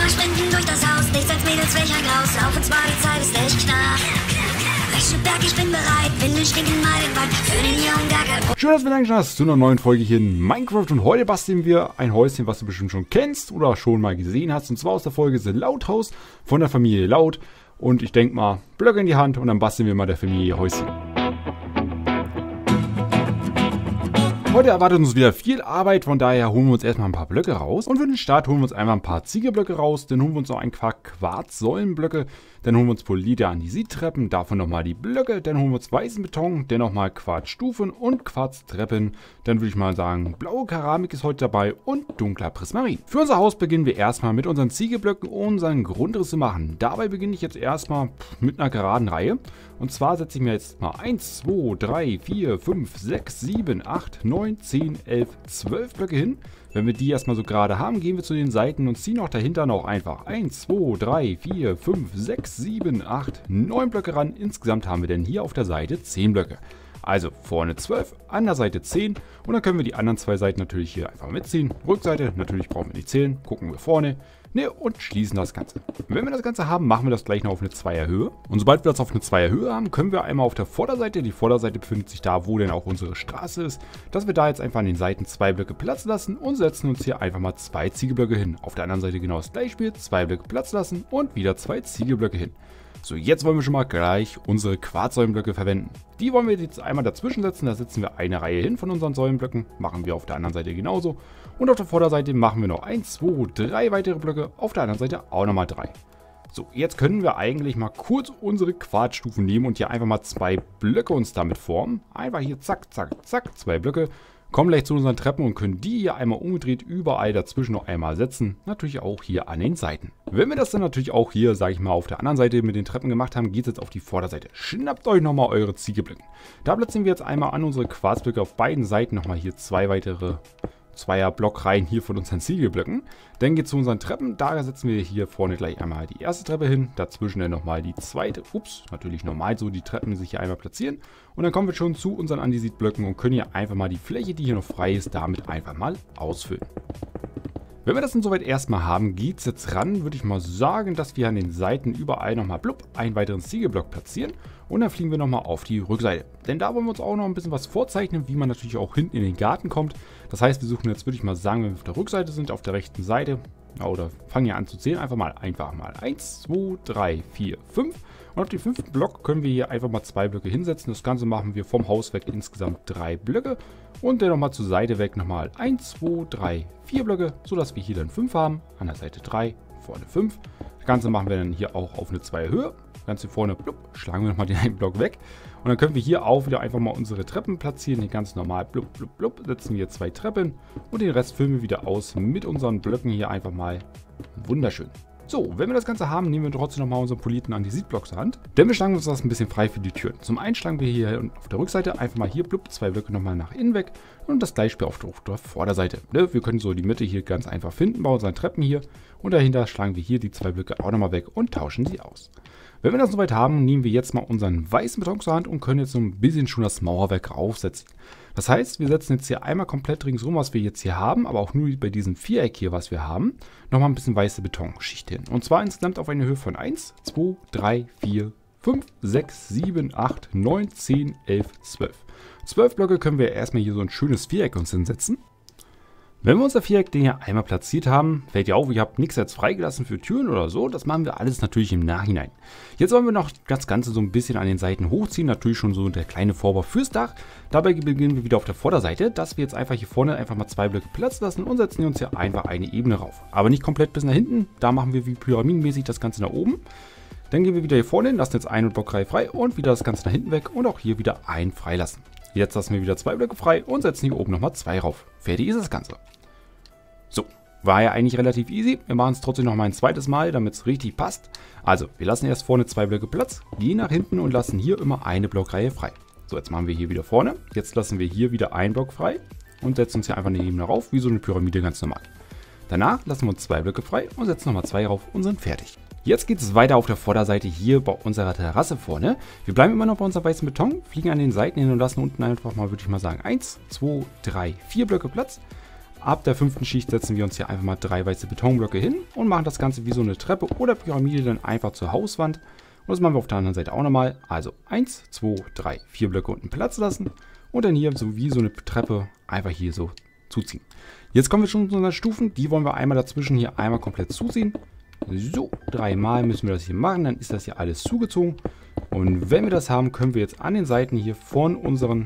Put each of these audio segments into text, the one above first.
sprinten durch das Haus, nichts als Mädels, welcher Graus. Lauf und zwar, die Zeit ist echt knapp. Berg, ich bin bereit, Winde stinken mal den Wald für den jungen Dackel. Schön, dass du wieder hast zu einer neuen Folge hier in Minecraft. Und heute basteln wir ein Häuschen, was du bestimmt schon kennst oder schon mal gesehen hast. Und zwar aus der Folge The Laut House von der Familie Laut. Und ich denke mal, Blöcke in die Hand und dann basteln wir mal der Familie Häuschen. Heute erwartet uns wieder viel Arbeit, von daher holen wir uns erstmal ein paar Blöcke raus. Und für den Start holen wir uns einmal ein paar Ziegelblöcke raus, dann holen wir uns noch ein paar Quarzsäulenblöcke, dann holen wir uns polierte Andesittreppen, davon nochmal die Blöcke, dann holen wir uns weißen Beton, dann nochmal Quarzstufen und Quarztreppen. Dann würde ich mal sagen, blaue Keramik ist heute dabei und dunkler Prismarin. Für unser Haus beginnen wir erstmal mit unseren Ziegelblöcken, um unseren Grundriss zu machen. Dabei beginne ich jetzt erstmal mit einer geraden Reihe. Und zwar setze ich mir jetzt mal 1, 2, 3, 4, 5, 6, 7, 8, 9, 10, 11, 12 Blöcke hin. Wenn wir die erstmal so gerade haben, gehen wir zu den Seiten und ziehen auch dahinter noch einfach 1, 2, 3, 4, 5, 6, 7, 8, 9 Blöcke ran. Insgesamt haben wir denn hier auf der Seite 10 Blöcke. Also vorne 12, an der Seite 10 und dann können wir die anderen zwei Seiten natürlich hier einfach mitziehen. Rückseite, natürlich brauchen wir nicht zählen, gucken wir vorne. Und schließen das Ganze. Wenn wir das Ganze haben, machen wir das gleich noch auf eine Zweierhöhe. Und sobald wir das auf eine Zweierhöhe haben, können wir einmal auf der Vorderseite, die Vorderseite befindet sich da, wo denn auch unsere Straße ist, dass wir da jetzt einfach an den Seiten 2 Blöcke Platz lassen und setzen uns hier einfach mal 2 Ziegelblöcke hin. Auf der anderen Seite genau das gleiche Spiel, 2 Blöcke Platz lassen und wieder 2 Ziegelblöcke hin. So, jetzt wollen wir schon mal gleich unsere Quarzsäulenblöcke verwenden. Die wollen wir jetzt einmal dazwischen setzen, da setzen wir eine Reihe hin von unseren Säulenblöcken, machen wir auf der anderen Seite genauso. Und auf der Vorderseite machen wir noch 1, 2, 3 weitere Blöcke, auf der anderen Seite auch nochmal 3. So, jetzt können wir eigentlich mal kurz unsere Quarzstufen nehmen und hier einfach mal 2 Blöcke uns damit formen. Einfach hier zack, zack, zack, 2 Blöcke. Kommen gleich zu unseren Treppen und können die hier einmal umgedreht überall dazwischen noch einmal setzen. Natürlich auch hier an den Seiten. Wenn wir das dann natürlich auch hier, sage ich mal, auf der anderen Seite mit den Treppen gemacht haben, geht es jetzt auf die Vorderseite. Schnappt euch nochmal eure Ziegelblöcke. Da platzieren wir jetzt einmal an unsere Quarzblöcke auf beiden Seiten nochmal hier 2 weitere Zweier-Blockreihen hier von unseren Ziegelblöcken. Dann geht es zu unseren Treppen. Da setzen wir hier vorne gleich einmal die erste Treppe hin. Dazwischen dann nochmal die zweite. Ups, natürlich normal so die Treppen sich hier einmal platzieren. Und dann kommen wir schon zu unseren Andesitblöcken und können hier einfach mal die Fläche, die hier noch frei ist, damit einfach mal ausfüllen. Wenn wir das dann soweit erstmal haben, geht es jetzt ran, würde ich mal sagen, dass wir an den Seiten überall nochmal blub einen weiteren Ziegelblock platzieren. Und dann fliegen wir nochmal auf die Rückseite. Denn da wollen wir uns auch noch ein bisschen was vorzeichnen, wie man natürlich auch hinten in den Garten kommt. Das heißt, wir suchen jetzt, würde ich mal sagen, wenn wir auf der Rückseite sind, auf der rechten Seite, oder fangen hier an zu zählen, einfach mal 1, 2, 3, 4, 5. Und auf den 5. Block können wir hier einfach mal 2 Blöcke hinsetzen. Das Ganze machen wir vom Haus weg insgesamt 3 Blöcke. Und dann nochmal zur Seite weg nochmal 1, 2, 3, 4 Blöcke, sodass wir hier dann 5 haben. An der Seite 3, vorne 5. Das Ganze machen wir dann hier auch auf eine Zweierhöhe. Ganz hier vorne, blub, schlagen wir nochmal den einen Block weg. Und dann können wir hier auch wieder einfach mal unsere Treppen platzieren. Hier ganz normal, blub, blub, blub, setzen wir 2 Treppen. Und den Rest füllen wir wieder aus mit unseren Blöcken hier einfach mal. Wunderschön. So, wenn wir das Ganze haben, nehmen wir trotzdem nochmal unseren polierten Andesitblock zur Hand. Denn wir schlagen uns das ein bisschen frei für die Türen. Zum einen schlagen wir hier auf der Rückseite einfach mal hier, blub, 2 Blöcke nochmal nach innen weg. Und das gleiche Spiel auf der Vorderseite. Wir können so die Mitte hier ganz einfach finden bei unseren Treppen hier. Und dahinter schlagen wir hier die 2 Blöcke auch nochmal weg und tauschen sie aus. Wenn wir das soweit haben, nehmen wir jetzt mal unseren weißen Beton zur Hand und können jetzt so ein bisschen schon das Mauerwerk raufsetzen. Das heißt, wir setzen jetzt hier einmal komplett ringsrum, was wir jetzt hier haben, aber auch nur bei diesem Viereck hier, was wir haben, nochmal ein bisschen weiße Betonschicht hin. Und zwar insgesamt auf eine Höhe von 1, 2, 3, 4, 5, 6, 7, 8, 9, 10, 11, 12. 12 Blöcke können wir erstmal hier so ein schönes Viereck uns hinsetzen. Wenn wir unser Viereck den hier einmal platziert haben, fällt ja auf, ich habe nichts jetzt freigelassen für Türen oder so. Das machen wir alles natürlich im Nachhinein. Jetzt wollen wir noch das Ganze so ein bisschen an den Seiten hochziehen. Natürlich schon so der kleine Vorbau fürs Dach. Dabei beginnen wir wieder auf der Vorderseite, dass wir jetzt einfach hier vorne einfach mal 2 Blöcke Platz lassen und setzen uns hier einfach eine Ebene rauf. Aber nicht komplett bis nach hinten. Da machen wir wie pyramidenmäßig das Ganze nach oben. Dann gehen wir wieder hier vorne hin, lassen jetzt eine Blockreihe frei und wieder das Ganze nach hinten weg und auch hier wieder einen freilassen. Jetzt lassen wir wieder 2 Blöcke frei und setzen hier oben nochmal 2 rauf. Fertig ist das Ganze. So, war ja eigentlich relativ easy. Wir machen es trotzdem nochmal ein zweites Mal, damit es richtig passt. Also, wir lassen erst vorne 2 Blöcke Platz, gehen nach hinten und lassen hier immer eine Blockreihe frei. So, jetzt machen wir hier wieder vorne. Jetzt lassen wir hier wieder einen Block frei und setzen uns hier einfach eine Ebene rauf, wie so eine Pyramide ganz normal. Danach lassen wir uns 2 Blöcke frei und setzen nochmal 2 rauf und sind fertig. Jetzt geht es weiter auf der Vorderseite hier bei unserer Terrasse vorne. Wir bleiben immer noch bei unserem weißen Beton, fliegen an den Seiten hin und lassen unten einfach mal, würde ich mal sagen, 1, 2, 3, 4 Blöcke Platz. ab der 5. Schicht setzen wir uns hier einfach mal 3 weiße Betonblöcke hin und machen das Ganze wie so eine Treppe oder Pyramide dann einfach zur Hauswand. Und das machen wir auf der anderen Seite auch nochmal. Also 1, 2, 3, 4 Blöcke unten Platz lassen und dann hier so wie so eine Treppe einfach hier so zuziehen. Jetzt kommen wir schon zu unseren Stufen. Die wollen wir einmal dazwischen hier einmal komplett zuziehen. So, 3 Mal müssen wir das hier machen, dann ist das hier alles zugezogen. Und wenn wir das haben, können wir jetzt an den Seiten hier von unseren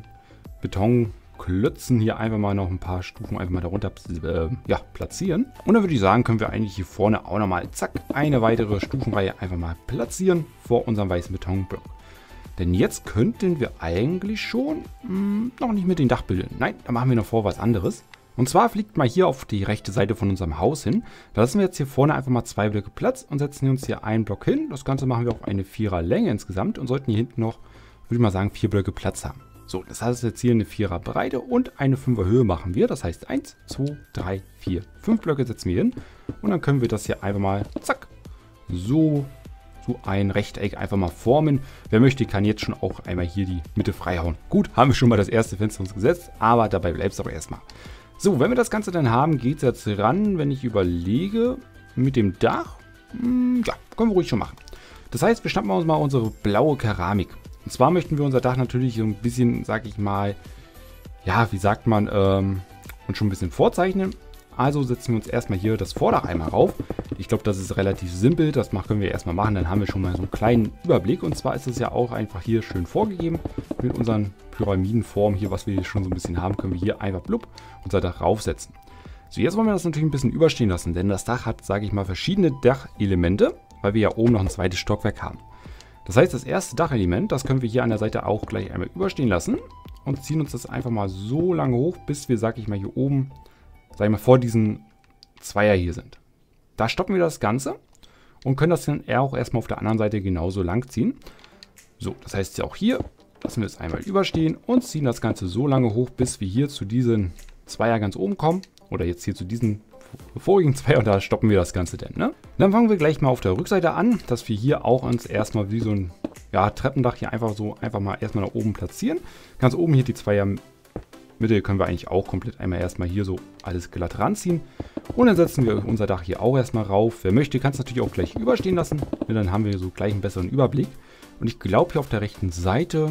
Betonklötzen hier einfach mal noch ein paar Stufen einfach mal darunter platzieren. Und dann würde ich sagen, können wir eigentlich hier vorne auch nochmal, zack, eine weitere Stufenreihe einfach mal platzieren vor unserem weißen Betonblock. Denn jetzt könnten wir eigentlich schon noch nicht mit dem Dach bilden. Nein, da machen wir noch vor was anderes. Und zwar fliegt mal hier auf die rechte Seite von unserem Haus hin. Da lassen wir jetzt hier vorne einfach mal 2 Blöcke Platz und setzen uns hier einen Block hin. Das Ganze machen wir auf eine 4er Länge insgesamt und sollten hier hinten noch, würde ich mal sagen, 4 Blöcke Platz haben. So, das heißt jetzt hier eine 4er Breite und eine 5er Höhe machen wir. Das heißt 1, 2, 3, 4, 5 Blöcke setzen wir hin. Und dann können wir das hier einfach mal, zack, so ein Rechteck einfach mal formen. Wer möchte, kann jetzt schon auch einmal hier die Mitte freihauen. Gut, haben wir schon mal das erste Fenster uns gesetzt, aber dabei bleibt es aber erstmal. So, wenn wir das Ganze dann haben, geht es jetzt ran, wenn ich überlege, mit dem Dach, ja, können wir ruhig schon machen. Das heißt, wir schnappen uns mal unsere blaue Keramik. Und zwar möchten wir unser Dach natürlich so ein bisschen, sag ich mal, ja, wie sagt man, uns schon ein bisschen vorzeichnen. Also setzen wir uns erstmal hier das Vordach einmal rauf. Ich glaube, das ist relativ simpel, das können wir erstmal machen, dann haben wir schon mal so einen kleinen Überblick. Und zwar ist es ja auch einfach hier schön vorgegeben mit unseren Pyramidenformen hier, was wir hier schon so ein bisschen haben, können wir hier einfach blub unser Dach raufsetzen. So, jetzt wollen wir das natürlich ein bisschen überstehen lassen, denn das Dach hat, sage ich mal, verschiedene Dachelemente, weil wir ja oben noch ein zweites Stockwerk haben. Das heißt, das erste Dachelement, das können wir hier an der Seite auch gleich einmal überstehen lassen und ziehen uns das einfach mal so lange hoch, bis wir, sage ich mal, hier oben, sag ich mal, vor diesen Zweier hier sind. Da stoppen wir das Ganze und können das dann auch erstmal auf der anderen Seite genauso lang ziehen. So, das heißt ja auch hier, lassen wir es einmal überstehen und ziehen das Ganze so lange hoch, bis wir hier zu diesen Zweier ganz oben kommen. Oder jetzt hier zu diesen vorigen Zweier und da stoppen wir das Ganze dann, ne? Dann fangen wir gleich mal auf der Rückseite an, dass wir hier auch uns erstmal wie so ein Treppendach hier einfach mal erstmal nach oben platzieren. Ganz oben hier die Zweier Mitte können wir eigentlich auch komplett einmal erstmal hier so alles glatt ranziehen. Und dann setzen wir unser Dach hier auch erstmal rauf. Wer möchte, kann es natürlich auch gleich überstehen lassen. Und dann haben wir so gleich einen besseren Überblick. Und ich glaube, hier auf der rechten Seite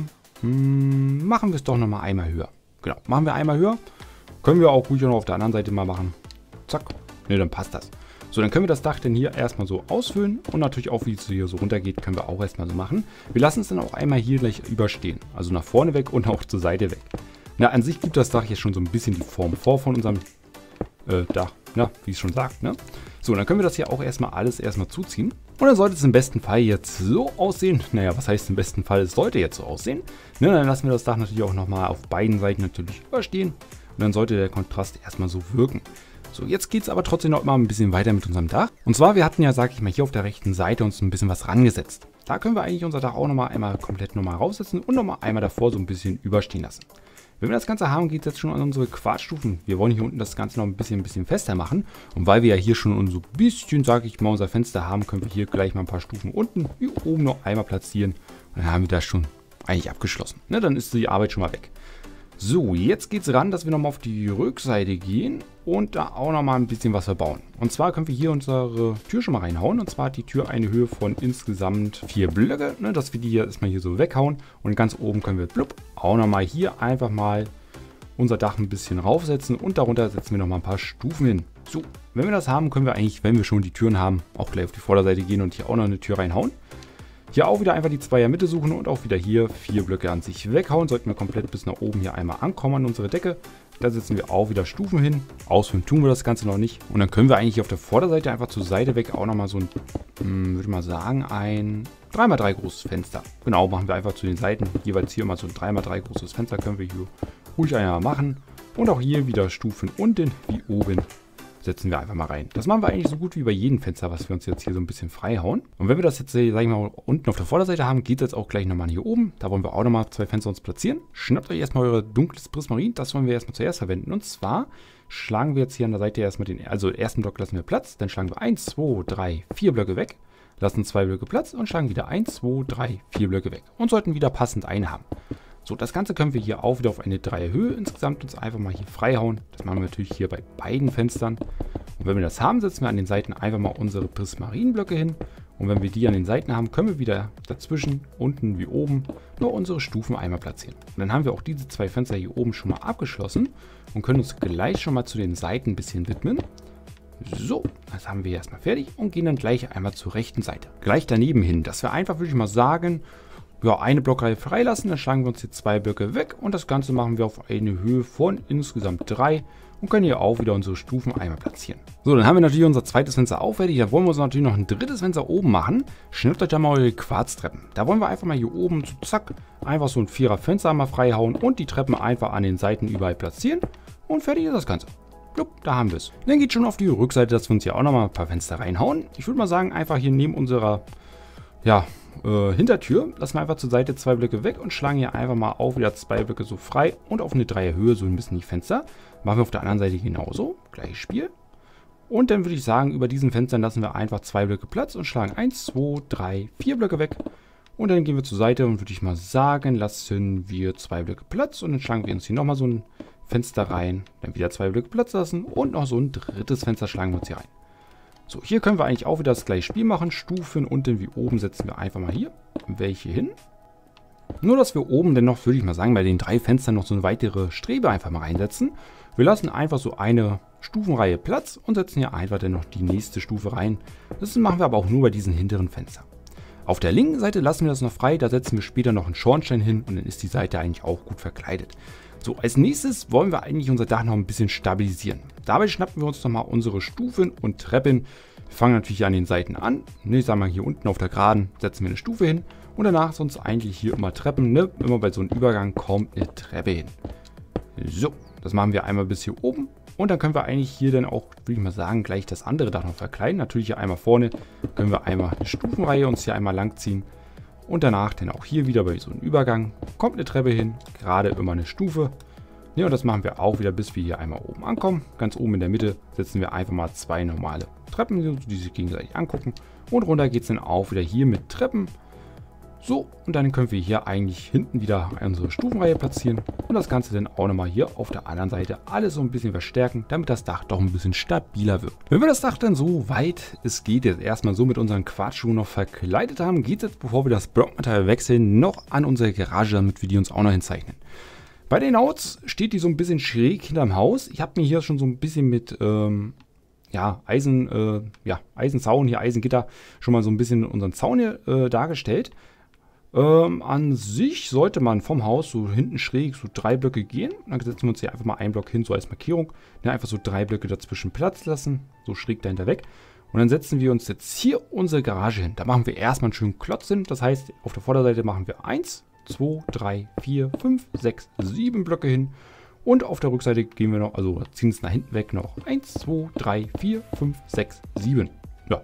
machen wir es doch nochmal einmal höher. Genau, machen wir einmal höher. Können wir auch ruhig noch auf der anderen Seite mal machen. Zack. Ne, dann passt das. So, dann können wir das Dach dann hier erstmal so ausfüllen. Und natürlich auch, wie es hier so runtergeht, können wir auch erstmal so machen. Wir lassen es dann auch einmal hier gleich überstehen. Also nach vorne weg und auch zur Seite weg. Na, an sich gibt das Dach hier schon so ein bisschen die Form vor von unserem Dach. Na, wie es schon sagt, ne? So, dann können wir das hier auch alles erstmal zuziehen. Und dann sollte es im besten Fall jetzt so aussehen. Naja, was heißt im besten Fall? Es sollte jetzt so aussehen. Ne, dann lassen wir das Dach natürlich auch nochmal auf beiden Seiten natürlich überstehen. Und dann sollte der Kontrast erstmal so wirken. So, jetzt geht es aber trotzdem noch mal ein bisschen weiter mit unserem Dach. Und zwar, wir hatten ja, sag ich mal, hier auf der rechten Seite uns ein bisschen was rangesetzt. Da können wir eigentlich unser Dach auch nochmal einmal komplett raussetzen und nochmal einmal davor so ein bisschen überstehen lassen. Wenn wir das Ganze haben, geht es jetzt schon an unsere Quarzstufen. Wir wollen hier unten das Ganze noch ein bisschen fester machen. Und weil wir ja hier schon so ein bisschen, sag ich mal, unser Fenster haben, können wir hier gleich mal ein paar Stufen unten, hier oben noch einmal platzieren. Und dann haben wir das schon eigentlich abgeschlossen. Ne, dann ist die Arbeit schon mal weg. So, jetzt geht es ran, dass wir nochmal auf die Rückseite gehen und da auch nochmal ein bisschen was verbauen. Und zwar können wir hier unsere Tür schon mal reinhauen. Und zwar hat die Tür eine Höhe von insgesamt 4 Blöcke, ne, dass wir die hier erstmal hier so weghauen. Und ganz oben können wir blub, auch nochmal hier einfach mal unser Dach ein bisschen raufsetzen und darunter setzen wir nochmal ein paar Stufen hin. So, wenn wir das haben, können wir eigentlich, wenn wir schon die Türen haben, auch gleich auf die Vorderseite gehen und hier auch noch eine Tür reinhauen. Hier auch wieder einfach die Zweier Mitte suchen und auch wieder hier 4 Blöcke an sich weghauen. Sollten wir komplett bis nach oben hier einmal ankommen an unsere Decke. Da setzen wir auch wieder Stufen hin. Ausfüllen tun wir das Ganze noch nicht. Und dann können wir eigentlich auf der Vorderseite einfach zur Seite weg auch nochmal so ein, würde ich mal sagen, ein 3x3 großes Fenster. Genau, machen wir einfach zu den Seiten. Jeweils hier immer so ein 3x3 großes Fenster können wir hier ruhig einmal machen. Und auch hier wieder Stufen unten wie oben setzen wir einfach mal rein. Das machen wir eigentlich so gut wie bei jedem Fenster, was wir uns jetzt hier so ein bisschen frei hauen. Und wenn wir das jetzt, sag ich mal, unten auf der Vorderseite haben, geht es jetzt auch gleich nochmal hier oben. Da wollen wir auch nochmal 2 Fenster uns platzieren. Schnappt euch erstmal euer dunkles Prismarin. Das wollen wir erstmal zuerst verwenden. Und zwar schlagen wir jetzt hier an der Seite erstmal den ersten Block lassen wir Platz. Dann schlagen wir 1, 2, 3, 4 Blöcke weg. Lassen 2 Blöcke Platz und schlagen wieder 1, 2, 3, 4 Blöcke weg. Und sollten wieder passend eine haben. So, das Ganze können wir hier auch wieder auf eine 3er Höhe insgesamt uns einfach mal hier freihauen. Das machen wir natürlich hier bei beiden Fenstern. Und wenn wir das haben, setzen wir an den Seiten einfach mal unsere Prismarinblöcke hin. Und wenn wir die an den Seiten haben, können wir wieder dazwischen, unten wie oben, nur unsere Stufen einmal platzieren. Und dann haben wir auch diese 2 Fenster hier oben schon mal abgeschlossen und können uns gleich schon mal zu den Seiten ein bisschen widmen. So, das haben wir erstmal fertig und gehen dann gleich einmal zur rechten Seite. Gleich daneben hin, dass wir einfach, würde ich mal sagen, ja, eine Blockreihe freilassen, dann schlagen wir uns hier 2 Blöcke weg und das Ganze machen wir auf eine Höhe von insgesamt 3 und können hier auch wieder unsere Stufen einmal platzieren. So, dann haben wir natürlich unser zweites Fenster auch fertig. Da wollen wir uns natürlich noch ein drittes Fenster oben machen. Schnappt euch da mal eure Quarztreppen. Da wollen wir einfach mal hier oben, so zack, einfach so ein 4er Fenster einmal freihauen und die Treppen einfach an den Seiten überall platzieren und fertig ist das Ganze. Jupp, da haben wir es. Dann geht schon auf die Rückseite, dass wir uns hier auch nochmal ein paar Fenster reinhauen. Ich würde mal sagen, einfach hier neben unserer, ja, Hintertür lassen wir einfach zur Seite 2 Blöcke weg und schlagen hier einfach mal auch wieder 2 Blöcke so frei und auf eine 3er Höhe so ein bisschen die Fenster. Machen wir auf der anderen Seite genauso. Gleiches Spiel. Und dann würde ich sagen, über diesen Fenstern lassen wir einfach 2 Blöcke Platz und schlagen 1, 2, 3, 4 Blöcke weg. Und dann gehen wir zur Seite und würde ich mal sagen, lassen wir 2 Blöcke Platz und dann schlagen wir uns hier nochmal so ein Fenster rein. Dann wieder 2 Blöcke Platz lassen und noch so ein drittes Fenster schlagen wir uns hier rein. So, hier können wir eigentlich auch wieder das gleiche Spiel machen. Stufen unten wie oben setzen wir einfach mal hier welche hin. Nur, dass wir oben dann noch, würde ich mal sagen, bei den 3 Fenstern noch so eine weitere Strebe einfach mal reinsetzen. Wir lassen einfach so eine Stufenreihe Platz und setzen hier einfach dann noch die nächste Stufe rein. Das machen wir aber auch nur bei diesen hinteren Fenstern. Auf der linken Seite lassen wir das noch frei, da setzen wir später noch einen Schornstein hin und dann ist die Seite eigentlich auch gut verkleidet. So, als nächstes wollen wir eigentlich unser Dach noch ein bisschen stabilisieren. Dabei schnappen wir uns nochmal unsere Stufen und Treppen. Wir fangen natürlich an den Seiten an. Ich sage mal, hier unten auf der Geraden setzen wir eine Stufe hin. Und danach sonst eigentlich hier immer Treppen. Ne? Immer bei so einem Übergang kommt eine Treppe hin. So, das machen wir einmal bis hier oben. Und dann können wir eigentlich hier dann auch, würde ich mal sagen, gleich das andere Dach noch verkleiden. Natürlich hier einmal vorne können wir einmal eine Stufenreihe uns hier einmal lang ziehen. Und danach dann auch hier wieder bei so einem Übergang kommt eine Treppe hin, gerade immer eine Stufe. Ja, und das machen wir auch wieder, bis wir hier einmal oben ankommen. Ganz oben in der Mitte setzen wir einfach mal 2 normale Treppen, die sich gegenseitig angucken. Und runter geht es dann auch wieder hier mit Treppen. So, und dann können wir hier eigentlich hinten wieder unsere Stufenreihe platzieren. Und das Ganze dann auch nochmal hier auf der anderen Seite alles so ein bisschen verstärken, damit das Dach doch ein bisschen stabiler wird. Wenn wir das Dach dann so weit es geht, jetzt erstmal so mit unseren Quadschuhen noch verkleidet haben, geht es jetzt, bevor wir das Blockmaterial wechseln, noch an unsere Garage, damit wir die uns auch noch hinzeichnen. Bei den Outs steht die so ein bisschen schräg hinterm Haus. Ich habe mir hier schon so ein bisschen mit Eisenzaun, hier Eisengitter, schon mal so ein bisschen unseren Zaun hier dargestellt. An sich sollte man vom Haus so hinten schräg so 3 Blöcke gehen. Dann setzen wir uns hier einfach mal einen Block hin, so als Markierung. Dann einfach so 3 Blöcke dazwischen Platz lassen, so schräg dahinter weg. Und dann setzen wir uns jetzt hier unsere Garage hin. Da machen wir erstmal einen schönen Klotz hin. Das heißt, auf der Vorderseite machen wir 1, 2, 3, 4, 5, 6, 7 Blöcke hin. Und auf der Rückseite gehen wir noch, also ziehen es nach hinten weg noch 1, 2, 3, 4, 5, 6, 7. Ja.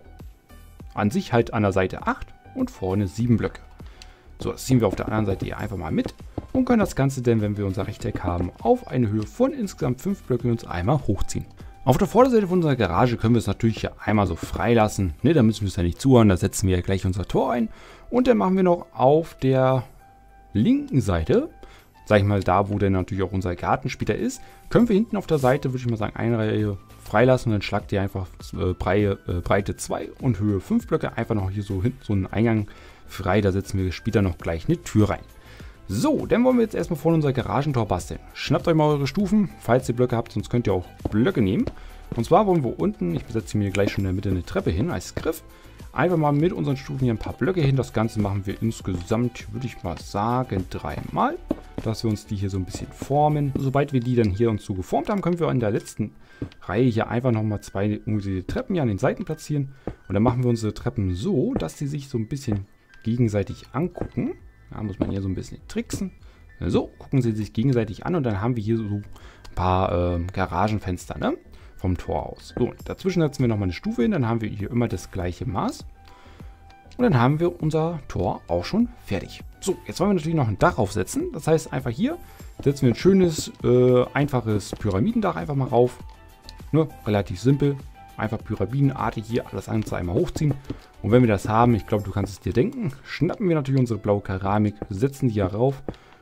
An sich halt an der Seite 8 und vorne 7 Blöcke. So, das ziehen wir auf der anderen Seite hier einfach mal mit und können das Ganze dann, wenn wir unser Rechteck haben, auf eine Höhe von insgesamt 5 Blöcken uns einmal hochziehen. Auf der Vorderseite von unserer Garage können wir es natürlich hier einmal so freilassen. Ne, da müssen wir es ja nicht zuhören, da setzen wir ja gleich unser Tor ein. Und dann machen wir noch auf der linken Seite, sag ich mal da, wo dann natürlich auch unser Garten später ist, können wir hinten auf der Seite, würde ich mal sagen, eine Reihe freilassen und dann schlagt ihr einfach Breite 2 und Höhe 5 Blöcke einfach noch hier so hinten so einen Eingang frei, da setzen wir später noch gleich eine Tür rein. So, dann wollen wir jetzt erstmal vor unser Garagentor basteln. Schnappt euch mal eure Stufen, falls ihr Blöcke habt, sonst könnt ihr auch Blöcke nehmen. Und zwar wollen wir unten, ich setze mir gleich schon in der Mitte eine Treppe hin als Griff, einfach mal mit unseren Stufen hier ein paar Blöcke hin. Das Ganze machen wir insgesamt, würde ich mal sagen, 3 Mal, dass wir uns die hier so ein bisschen formen. Sobald wir die dann hier uns so geformt haben, können wir in der letzten Reihe hier einfach nochmal 2 Treppen hier an den Seiten platzieren. Und dann machen wir unsere Treppen so, dass sie sich so ein bisschen gegenseitig angucken. Da muss man hier so ein bisschen tricksen. So, gucken sie sich gegenseitig an und dann haben wir hier so ein paar Garagenfenster, ne? Vom Tor aus. So, dazwischen setzen wir nochmal eine Stufe hin, dann haben wir hier immer das gleiche Maß. Und dann haben wir unser Tor auch schon fertig. So, jetzt wollen wir natürlich noch ein Dach aufsetzen. Das heißt, einfach hier setzen wir ein schönes, einfaches Pyramidendach einfach mal rauf. Ne? Relativ simpel. Einfach pyramidenartig hier alles Ganze einmal hochziehen. Und wenn wir das haben, ich glaube, du kannst es dir denken, schnappen wir natürlich unsere blaue Keramik, setzen die hier rauf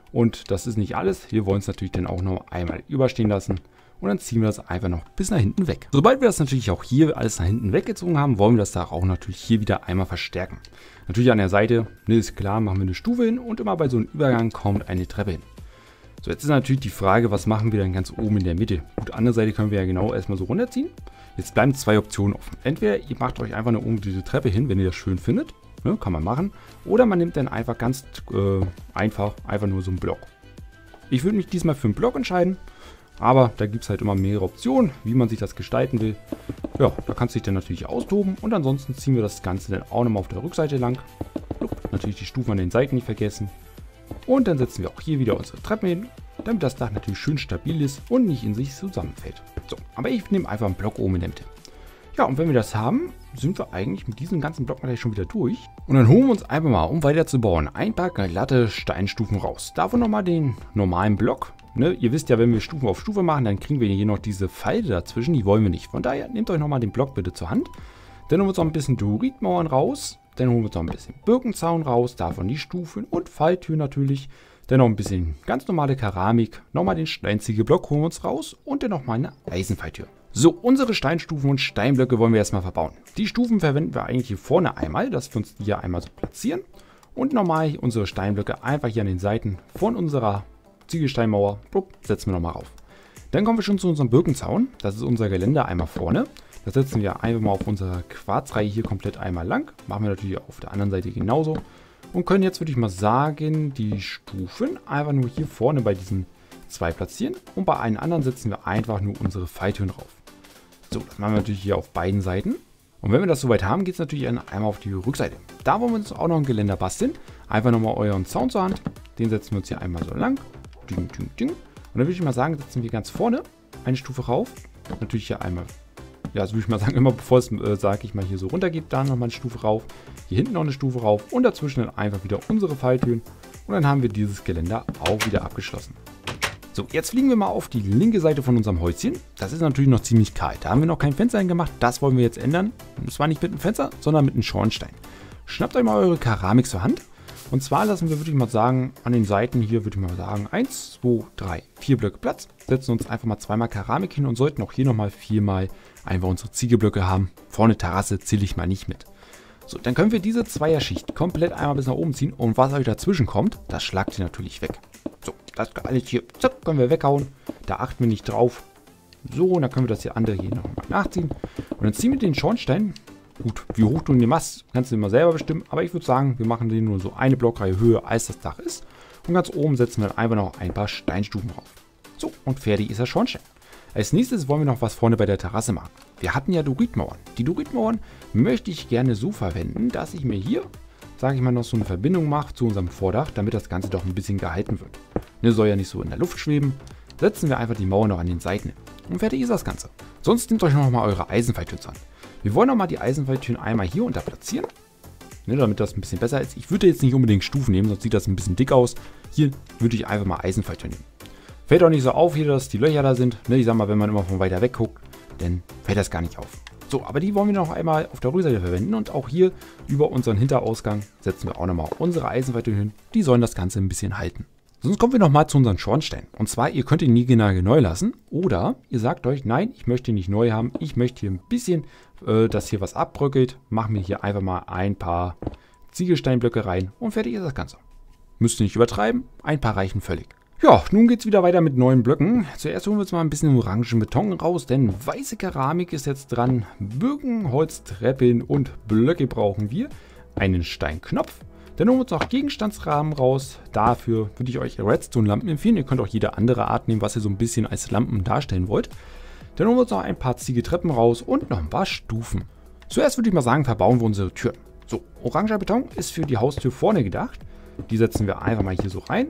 Und das ist nicht alles. Wir wollen es natürlich dann auch noch einmal überstehen lassen. Und dann ziehen wir das einfach noch bis nach hinten weg. Sobald wir das natürlich auch hier alles nach hinten weggezogen haben, wollen wir das da auch natürlich hier wieder einmal verstärken. Natürlich an der Seite, ne, ist klar, machen wir eine Stufe hin und immer bei so einem Übergang kommt eine Treppe hin. So, jetzt ist natürlich die Frage, was machen wir dann ganz oben in der Mitte? Gut, andere Seite können wir ja genau erstmal so runterziehen. Jetzt bleiben zwei Optionen offen. Entweder ihr macht euch einfach nur oben diese Treppe hin, wenn ihr das schön findet. Ne, kann man machen. Oder man nimmt dann einfach ganz einfach nur so einen Block. Ich würde mich diesmal für einen Block entscheiden. Aber da gibt es halt immer mehrere Optionen, wie man sich das gestalten will. Ja, da kannst du dich dann natürlich austoben. Und ansonsten ziehen wir das Ganze dann auch nochmal auf der Rückseite lang. Natürlich die Stufen an den Seiten nicht vergessen. Und dann setzen wir auch hier wieder unsere Treppen hin, damit das Dach natürlich schön stabil ist und nicht in sich zusammenfällt. So, aber ich nehme einfach einen Block oben in der Mitte. Ja, und wenn wir das haben, sind wir eigentlich mit diesem ganzen Blockmaterial schon wieder durch. Und dann holen wir uns einfach mal, um weiter zu bauen, ein paar glatte Steinstufen raus. Davon nochmal den normalen Block. Ne, ihr wisst ja, wenn wir Stufen auf Stufe machen, dann kriegen wir hier noch diese Falte dazwischen. Die wollen wir nicht. Von daher nehmt euch nochmal den Block bitte zur Hand. Dann holen wir uns noch ein bisschen Dioritmauern raus. Dann holen wir uns noch ein bisschen Birkenzaun raus. Davon die Stufen und Falltür natürlich. Dann noch ein bisschen ganz normale Keramik. Nochmal den Steinziegelblock holen wir uns raus. Und dann nochmal eine Eisenfalltür. So, unsere Steinstufen und Steinblöcke wollen wir erstmal verbauen. Die Stufen verwenden wir eigentlich hier vorne einmal, dass wir uns die hier einmal so platzieren. Und normal unsere Steinblöcke einfach hier an den Seiten von unserer Ziegelsteinmauer, setzen wir nochmal rauf. Dann kommen wir schon zu unserem Birkenzaun. Das ist unser Geländer einmal vorne. Das setzen wir einfach mal auf unserer Quarzreihe hier komplett einmal lang. Machen wir natürlich auf der anderen Seite genauso. Und können jetzt, würde ich mal sagen, die Stufen einfach nur hier vorne bei diesen zwei platzieren. Und bei allen anderen setzen wir einfach nur unsere Falltüren drauf. So, das machen wir natürlich hier auf beiden Seiten. Und wenn wir das soweit haben, geht es natürlich einmal auf die Rückseite. Da wollen wir uns auch noch ein Geländer basteln. Einfach nochmal euren Zaun zur Hand. Den setzen wir uns hier einmal so lang. Ding, ding, ding. Und dann würde ich mal sagen, setzen wir ganz vorne eine Stufe rauf. Natürlich hier einmal, ja, das würde ich mal sagen, immer bevor es, sage ich mal, hier so runter geht, da nochmal eine Stufe rauf. Hier hinten noch eine Stufe rauf und dazwischen dann einfach wieder unsere Falltüren. Und dann haben wir dieses Geländer auch wieder abgeschlossen. So, jetzt fliegen wir mal auf die linke Seite von unserem Häuschen. Das ist natürlich noch ziemlich kalt. Da haben wir noch kein Fenster hingemacht. Das wollen wir jetzt ändern. Und zwar nicht mit einem Fenster, sondern mit einem Schornstein. Schnappt euch mal eure Keramik zur Hand. Und zwar lassen wir, würde ich mal sagen, an den Seiten hier, würde ich mal sagen, 1, 2, 3, 4 Blöcke Platz. Setzen uns einfach mal zweimal Keramik hin und sollten auch hier nochmal viermal einfach unsere Ziegelblöcke haben. Vorne Terrasse zähle ich mal nicht mit. So, dann können wir diese Zweierschicht komplett einmal bis nach oben ziehen. Und was euch dazwischen kommt, das schlagt ihr natürlich weg. So, das alles hier, zack, können wir weghauen. Da achten wir nicht drauf. So, und dann können wir das hier andere hier nochmal nachziehen. Und dann ziehen wir den Schornstein. Gut, wie hoch du den machst, kannst du immer selber bestimmen. Aber ich würde sagen, wir machen den nur so eine Blockreihe höher, als das Dach ist. Und ganz oben setzen wir dann einfach noch ein paar Steinstufen drauf. So, und fertig ist der Schornstein. Als nächstes wollen wir noch was vorne bei der Terrasse machen. Wir hatten ja Dioritmauern. Die Dioritmauern möchte ich gerne so verwenden, dass ich mir hier, sage ich mal, noch so eine Verbindung mache zu unserem Vordach, damit das Ganze doch ein bisschen gehalten wird. Ne, soll ja nicht so in der Luft schweben. Setzen wir einfach die Mauer noch an den Seiten hin. Und fertig ist das Ganze. Sonst nehmt euch noch mal eure Eisenfalltüren an. Wir wollen noch mal die Eisenfalltüren einmal hier unter platzieren, ne, damit das ein bisschen besser ist. Ich würde jetzt nicht unbedingt Stufen nehmen, sonst sieht das ein bisschen dick aus. Hier würde ich einfach mal Eisenfalltüren nehmen. Fällt auch nicht so auf hier, dass die Löcher da sind. Ne, ich sag mal, wenn man immer von weiter weg guckt, dann fällt das gar nicht auf. So, aber die wollen wir noch einmal auf der Rückseite verwenden. Und auch hier über unseren Hinterausgang setzen wir auch nochmal unsere Eisenfalltüren hin. Die sollen das Ganze ein bisschen halten. Sonst kommen wir nochmal zu unseren Schornstein. Und zwar, ihr könnt ihn nie genau neu lassen. Oder ihr sagt euch, nein, ich möchte ihn nicht neu haben. Ich möchte hier ein bisschen, dass hier was abbröckelt. Machen wir hier einfach mal ein paar Ziegelsteinblöcke rein. Und fertig ist das Ganze. Müsst ihr nicht übertreiben. Ein paar reichen völlig. Ja, nun geht es wieder weiter mit neuen Blöcken. Zuerst holen wir uns mal ein bisschen orangen Beton raus, denn weiße Keramik ist jetzt dran. Birken, Holz, Treppen und Blöcke brauchen wir. Einen Steinknopf. Dann holen wir uns noch Gegenstandsrahmen raus. Dafür würde ich euch Redstone-Lampen empfehlen. Ihr könnt auch jede andere Art nehmen, was ihr so ein bisschen als Lampen darstellen wollt. Dann holen wir uns noch ein paar Ziegeltreppen raus und noch ein paar Stufen. Zuerst würde ich mal sagen, verbauen wir unsere Tür. So, oranger Beton ist für die Haustür vorne gedacht. Die setzen wir einfach mal hier so rein.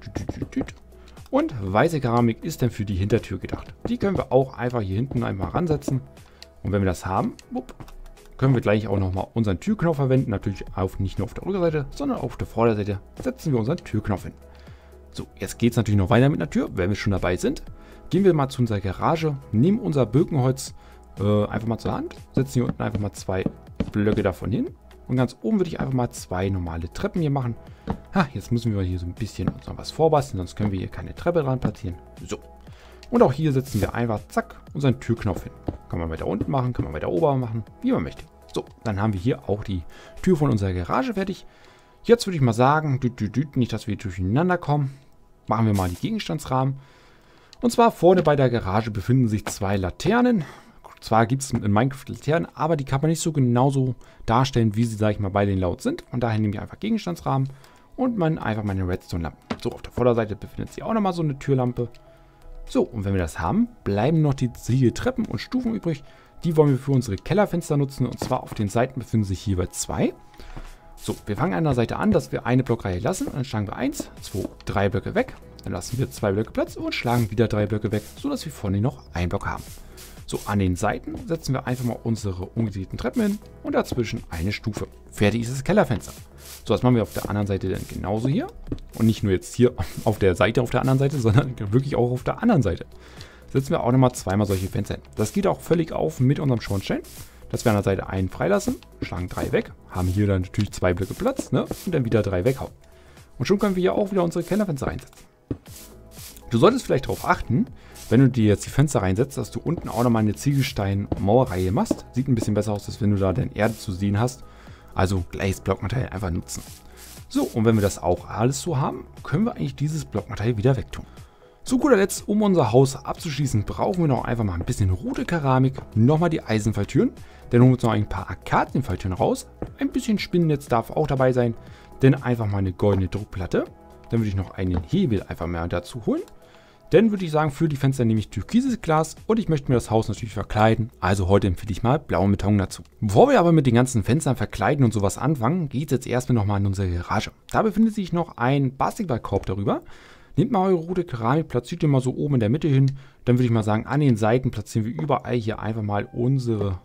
Und weiße Keramik ist dann für die Hintertür gedacht. Die können wir auch einfach hier hinten einmal ransetzen. Und wenn wir das haben, können wir gleich auch nochmal unseren Türknopf verwenden. Natürlich nicht nur auf der Rückseite, sondern auf der Vorderseite setzen wir unseren Türknopf hin. So, jetzt geht es natürlich noch weiter mit der Tür, wenn wir schon dabei sind. Gehen wir mal zu unserer Garage, nehmen unser Birkenholz einfach mal zur Hand, setzen hier unten einfach mal 2 Blöcke davon hin. Und ganz oben würde ich einfach mal 2 normale Treppen hier machen. Ha, jetzt müssen wir hier so ein bisschen uns noch was vorbasteln, sonst können wir hier keine Treppe dran platzieren. So. Und auch hier setzen wir einfach, zack, unseren Türknopf hin. Kann man weiter unten machen, kann man weiter oben machen, wie man möchte. So, dann haben wir hier auch die Tür von unserer Garage fertig. Jetzt würde ich mal sagen, nicht, dass wir durcheinander kommen, machen wir mal die Gegenstandsrahmen. Und zwar vorne bei der Garage befinden sich 2 Laternen. Zwar gibt es in Minecraft Laternen, aber die kann man nicht so genauso darstellen, wie sie, sage ich mal, bei den laut sind. Und daher nehme ich einfach Gegenstandsrahmen und einfach meine Redstone-Lampen. So, auf der Vorderseite befindet sich auch nochmal so eine Türlampe. So, und wenn wir das haben, bleiben noch die Treppen und Stufen übrig. Die wollen wir für unsere Kellerfenster nutzen. Und zwar auf den Seiten befinden sich jeweils 2. So, wir fangen an der Seite an, dass wir eine Blockreihe lassen. Dann schlagen wir 1, 2, 3 Blöcke weg. Dann lassen wir 2 Blöcke Platz und schlagen wieder 3 Blöcke weg, sodass wir vorne noch einen Block haben. So, an den Seiten setzen wir einfach mal unsere umgedrehten Treppen hin und dazwischen eine Stufe. Fertig ist das Kellerfenster. So, das machen wir auf der anderen Seite dann genauso hier. Und nicht nur jetzt hier auf der Seite auf der anderen Seite, sondern wirklich auch auf der anderen Seite. Setzen wir auch nochmal zweimal solche Fenster hin. Das geht auch völlig auf mit unserem Schornstein. Dass wir an der Seite einen freilassen, schlagen 3 weg, haben hier dann natürlich 2 Blöcke Platz, ne? Und dann wieder 3 weghauen. Und schon können wir hier auch wieder unsere Kellerfenster reinsetzen. Du solltest vielleicht darauf achten, wenn du dir jetzt die Fenster reinsetzt, dass du unten auch nochmal eine Ziegelstein-Mauerreihe machst. Sieht ein bisschen besser aus, als wenn du da deine Erde zu sehen hast. Also gleiches Blockmaterial einfach nutzen. So, und wenn wir das auch alles so haben, können wir eigentlich dieses Blockmaterial wieder wegtun. Zu guter Letzt, um unser Haus abzuschließen, brauchen wir noch einfach mal ein bisschen rote Keramik, nochmal die Eisenfalltüren, dann holen wir uns noch ein paar Arkadenfalltüren raus, ein bisschen Spinnennetz darf auch dabei sein, dann einfach mal eine goldene Druckplatte, dann würde ich noch einen Hebel einfach mal dazu holen. Dann würde ich sagen, für die Fenster nehme ich türkises Glas und ich möchte mir das Haus natürlich verkleiden. Also heute empfehle ich mal blauen Beton dazu. Bevor wir aber mit den ganzen Fenstern verkleiden und sowas anfangen, geht es jetzt erstmal nochmal in unsere Garage. Da befindet sich noch ein Basketballkorb darüber. Nehmt mal eure rote Keramik, platziert ihr mal so oben in der Mitte hin. Dann würde ich mal sagen, an den Seiten platzieren wir überall hier einfach mal unsere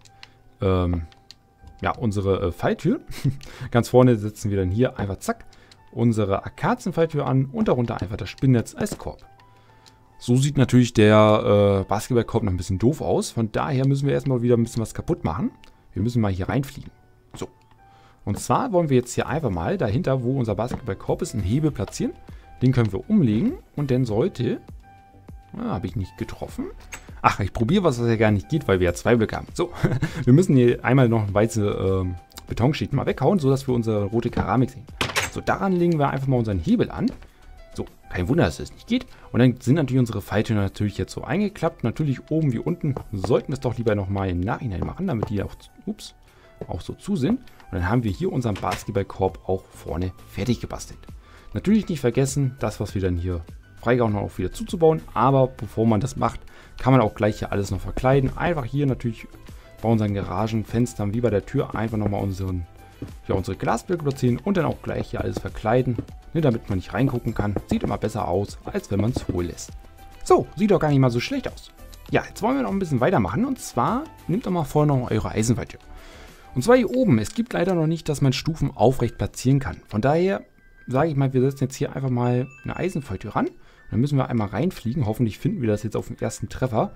Falltür. Ganz vorne setzen wir dann hier einfach zack unsere Akazienfalltür an und darunter einfach das Spinnnetz als Korb. So sieht natürlich der Basketballkorb noch ein bisschen doof aus. Von daher müssen wir erstmal wieder ein bisschen was kaputt machen. Wir müssen mal hier reinfliegen. So. Und zwar wollen wir jetzt hier einfach mal dahinter, wo unser Basketballkorb ist, einen Hebel platzieren. Den können wir umlegen und dann sollte... habe ich nicht getroffen. Ach, ich probiere was ja gar nicht geht, weil wir ja 2 Blöcke haben. So, wir müssen hier einmal noch weiße Betonschichten mal weghauen, sodass wir unsere rote Keramik sehen. So, daran legen wir einfach mal unseren Hebel an. So, kein Wunder, dass das nicht geht. Und dann sind natürlich unsere Falltüren natürlich jetzt so eingeklappt. Natürlich oben wie unten sollten wir es doch lieber nochmal im Nachhinein machen, damit die auch so zu sind. Und dann haben wir hier unseren Basketballkorb auch vorne fertig gebastelt. Natürlich nicht vergessen, das, was wir dann hier freigehauen haben, auch wieder zuzubauen. Aber bevor man das macht, kann man auch gleich hier alles noch verkleiden. Einfach hier natürlich bei unseren Garagenfenstern wie bei der Tür einfach nochmal unsere Glasblöcke platzieren und dann auch gleich hier alles verkleiden, ne, damit man nicht reingucken kann. Sieht immer besser aus, als wenn man es hohl lässt. So, sieht doch gar nicht mal so schlecht aus. Ja, jetzt wollen wir noch ein bisschen weitermachen und zwar nehmt doch mal vorne noch eure Eisenfalltür. Und zwar hier oben, es gibt leider noch nicht, dass man Stufen aufrecht platzieren kann. Von daher sage ich mal, wir setzen jetzt hier einfach mal eine Eisenfalltür ran. Und dann müssen wir einmal reinfliegen. Hoffentlich finden wir das jetzt auf dem ersten Treffer.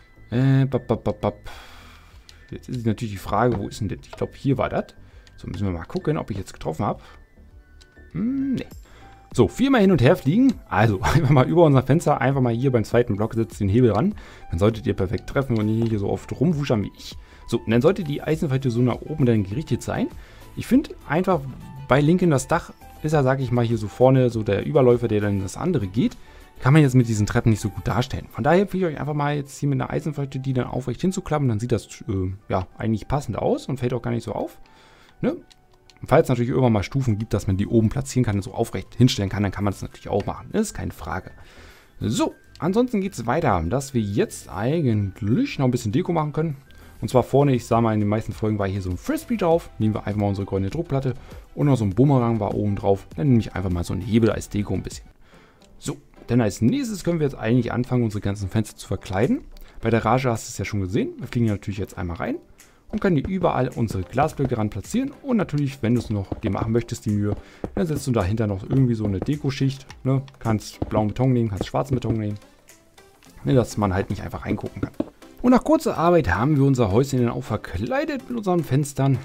Jetzt ist natürlich die Frage, wo ist denn das? Ich glaube, hier war das. So, müssen wir mal gucken, ob ich jetzt getroffen habe. Nee. So, 4-mal hin und her fliegen. Also, einfach mal über unser Fenster, einfach mal hier beim zweiten Block setzt den Hebel ran. Dann solltet ihr perfekt treffen und nicht hier so oft rumwuschern wie ich. So, und dann sollte die Eisenfalltür so nach oben dann gerichtet sein. Ich finde einfach, bei Linken das Dach ist ja, sage ich mal, hier so vorne so der Überläufer, der dann in das andere geht. Kann man jetzt mit diesen Treppen nicht so gut darstellen. Von daher empfehle ich euch einfach mal jetzt hier mit einer Eisenfalltür die dann aufrecht hinzuklappen. Dann sieht das ja eigentlich passend aus und fällt auch gar nicht so auf. Ne? Und falls es natürlich irgendwann mal Stufen gibt, dass man die oben platzieren kann und so aufrecht hinstellen kann, dann kann man das natürlich auch machen. Das ist keine Frage. So, ansonsten geht es weiter, dass wir jetzt eigentlich noch ein bisschen Deko machen können. Und zwar vorne, ich sah mal in den meisten Folgen, war hier so ein Frisbee drauf. Nehmen wir einfach mal unsere goldene Druckplatte. Und noch so ein Bumerang war oben drauf. Dann nehme ich einfach mal so einen Hebel als Deko ein bisschen. So, dann als nächstes können wir jetzt eigentlich anfangen, unsere ganzen Fenster zu verkleiden. Bei der Garage hast du es ja schon gesehen. Wir fliegen natürlich jetzt einmal rein. Und können hier überall unsere Glasblöcke ran platzieren. Und natürlich, wenn du es noch dir machen möchtest, die Mühe, dann setzt du dahinter noch irgendwie so eine Dekoschicht. Ne? Kannst blauen Beton nehmen, kannst schwarzen Beton nehmen. Ne, dass man halt nicht einfach reingucken kann. Und nach kurzer Arbeit haben wir unser Häuschen dann auch verkleidet mit unseren Fenstern.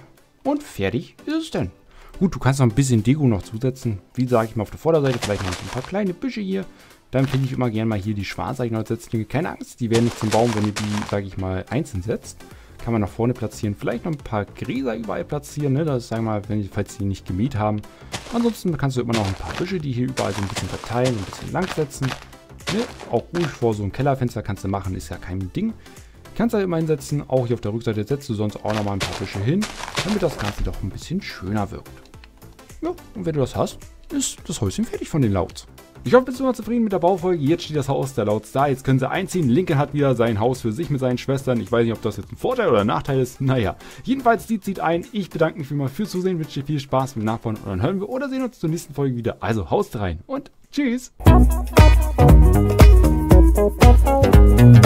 Und fertig ist es dann. Gut, du kannst noch ein bisschen Deko noch zusetzen. Wie sage ich mal auf der Vorderseite, vielleicht noch ein paar kleine Büsche hier. Dann finde ich immer gerne mal hier die Schwarzeichner-Setzlinge. Keine Angst, die werden nicht zum Baum, wenn ihr die, sage ich mal, einzeln setzt. Kann man nach vorne platzieren. Vielleicht noch ein paar Gräser überall platzieren, ne? Das ist, sagen wir mal, falls die nicht gemäht haben. Ansonsten kannst du immer noch ein paar Büsche, die hier überall so ein bisschen verteilen, ein bisschen lang setzen. Ne? Auch ruhig vor so ein Kellerfenster kannst du machen, ist ja kein Ding. Kannst du halt immer hinsetzen. Auch hier auf der Rückseite setzt du sonst auch nochmal ein paar Büsche hin, damit das Ganze doch ein bisschen schöner wirkt. Ja, und wenn du das hast, ist das Häuschen fertig von den Lauts. Ich hoffe, bist du mal zufrieden mit der Baufolge. Jetzt steht das Haus der Lauts da. Jetzt können sie einziehen. Lincoln hat wieder sein Haus für sich mit seinen Schwestern. Ich weiß nicht, ob das jetzt ein Vorteil oder ein Nachteil ist. Naja, jedenfalls, die zieht ein. Ich bedanke mich vielmals fürs Zusehen. Wünsche dir viel Spaß mit dem Nachbauen. Und dann hören wir oder sehen uns zur nächsten Folge wieder. Also, haust rein und tschüss.